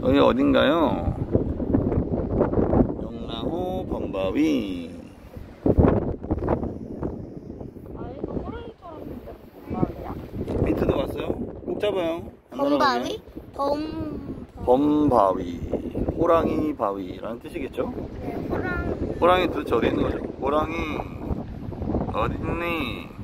여기 어딘가요? 영랑호 범바위. 아, 이거 호랑이처럼 생긴 범바위야? 힌트도 왔어요? 꼭 잡아요. 안 범바위? 범바위. 호랑이 바위라는 뜻이겠죠? 네, 호랑이. 호랑이 도대체 어디 있는 거죠? 호랑이 어디 있니?